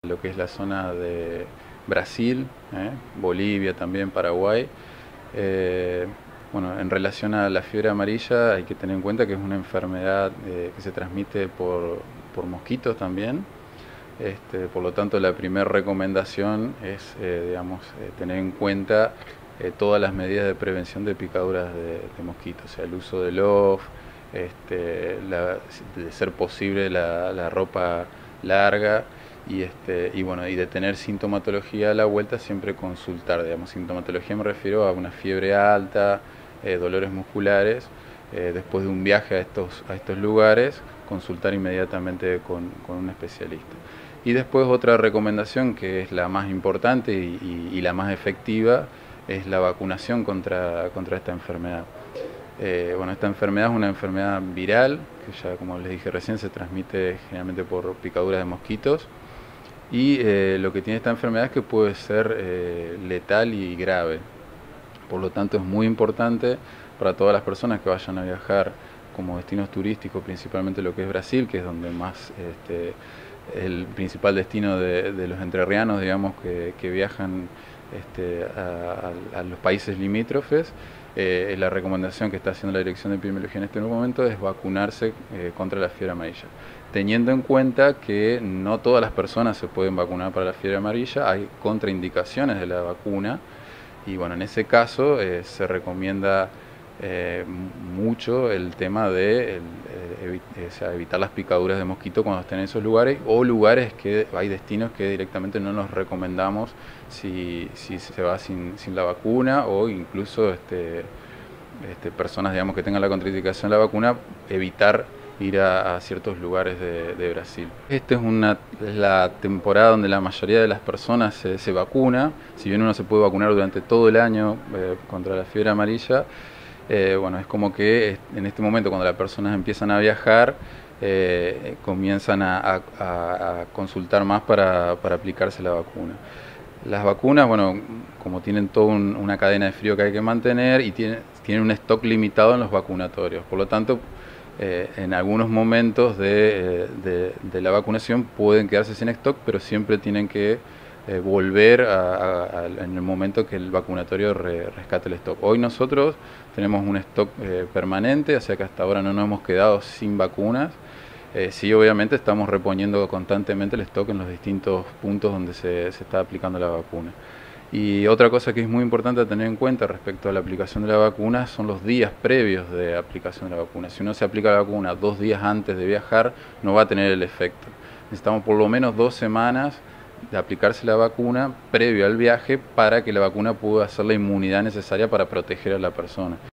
lo que es la zona de Brasil, Bolivia también, Paraguay. Bueno, en relación a la fiebre amarilla hay que tener en cuenta que es una enfermedad que se transmite por mosquitos también. Por lo tanto, la primera recomendación es tener en cuenta todas las medidas de prevención de picaduras de mosquitos, o sea, el uso del off, de ser posible la ropa larga y de tener sintomatología a la vuelta siempre consultar. Sintomatología me refiero a una fiebre alta, dolores musculares, después de un viaje a estos lugares, consultar inmediatamente con un especialista. Y después otra recomendación que es la más importante y la más efectiva es la vacunación contra esta enfermedad. Esta enfermedad es una enfermedad viral, que ya como les dije recién se transmite generalmente por picaduras de mosquitos. Y lo que tiene esta enfermedad es que puede ser letal y grave. Por lo tanto es muy importante para todas las personas que vayan a viajar como destinos turísticos, principalmente lo que es Brasil, que es donde más el principal destino de los entrerrianos, digamos, que viajan a los países limítrofes. La recomendación que está haciendo la Dirección de Epidemiología en este momento es vacunarse contra la fiebre amarilla, teniendo en cuenta que no todas las personas se pueden vacunar para la fiebre amarilla, hay contraindicaciones de la vacuna y bueno, en ese caso se recomienda mucho el tema de evitar las picaduras de mosquito cuando estén en esos lugares, o lugares que hay destinos que directamente no nos recomendamos si se va sin la vacuna, o incluso personas, digamos, que tengan la contraindicación de la vacuna, evitar ir a ciertos lugares de Brasil. Esta es la temporada donde la mayoría de las personas se vacuna. Si bien uno se puede vacunar durante todo el año contra la fiebre amarilla, es como que en este momento, cuando las personas empiezan a viajar, comienzan a consultar más para aplicarse la vacuna. Las vacunas, como tienen toda una cadena de frío que hay que mantener y tienen un stock limitado en los vacunatorios, por lo tanto, en algunos momentos de la vacunación pueden quedarse sin stock, pero siempre tienen que volver en el momento que el vacunatorio rescate el stock. Hoy nosotros tenemos un stock permanente, o sea que hasta ahora no nos hemos quedado sin vacunas. Sí, obviamente estamos reponiendo constantemente el stock en los distintos puntos donde se está aplicando la vacuna. Y otra cosa que es muy importante a tener en cuenta respecto a la aplicación de la vacuna son los días previos de aplicación de la vacuna. Si uno se aplica la vacuna 2 días antes de viajar, no va a tener el efecto. Necesitamos por lo menos 2 semanas de aplicarse la vacuna previo al viaje para que la vacuna pueda hacer la inmunidad necesaria para proteger a la persona.